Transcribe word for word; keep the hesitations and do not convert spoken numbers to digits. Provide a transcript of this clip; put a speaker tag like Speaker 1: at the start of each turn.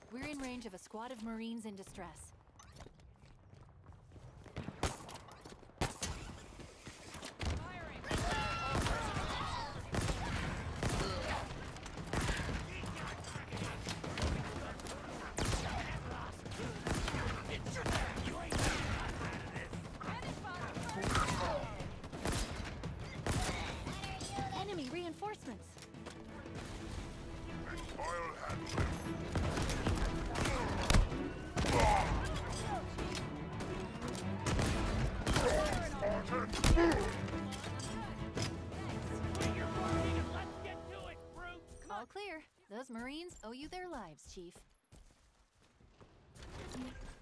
Speaker 1: We're in range of a squad of Marines in distress. Enemy reinforcements.
Speaker 2: I'll handle it.
Speaker 1: All clear. Those Marines owe you their lives, Chief.